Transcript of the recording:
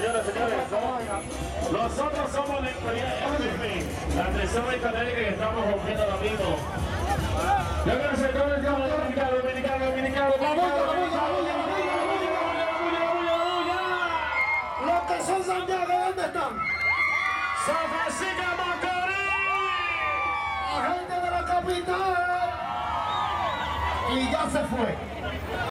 Señores, nosotros somos la la tercera italiana que estamos rompiendo ahora mismo. Yo quiero ser todo el tiempo dominicano. Los que son Santiago, ¿dónde están? San Francisco de Macorís. La gente de la capital. Y ya se fue.